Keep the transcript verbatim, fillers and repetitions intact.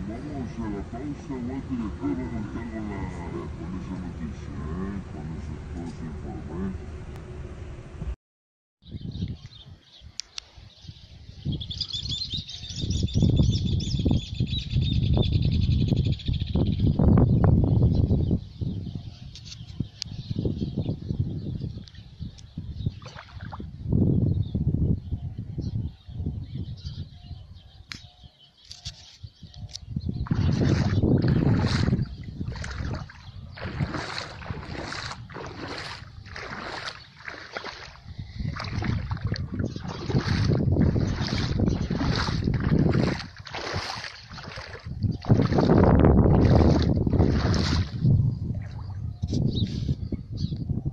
vamos a la pausa, Walter, y después vamos a estar con, la, con esa noticia, ¿eh? Con ese, todo ese informe. ¿Eh?